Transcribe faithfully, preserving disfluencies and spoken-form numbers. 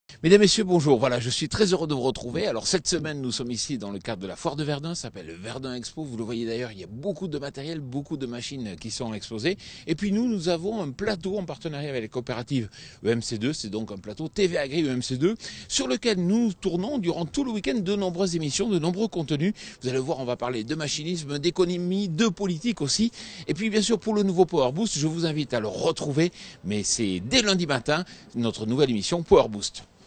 Mesdames, Messieurs, bonjour. Voilà, je suis très heureux de vous retrouver. Alors cette semaine, nous sommes ici dans le cadre de la foire de Verdun, ça s'appelle le Verdun Expo. Vous le voyez d'ailleurs, il y a beaucoup de matériel, beaucoup de machines qui sont exposées. Et puis nous, nous avons un plateau en partenariat avec les coopératives E M C deux, c'est donc un plateau T V Agri E M C deux, sur lequel nous tournons durant tout le week-end de nombreuses émissions, de nombreux contenus. Vous allez voir, on va parler de machinisme, d'économie, de politique aussi. Et puis bien sûr, pour le nouveau Power Boost, je vous invite à le retrouver, mais c'est dès lundi matin, notre nouvelle émission Power Boost.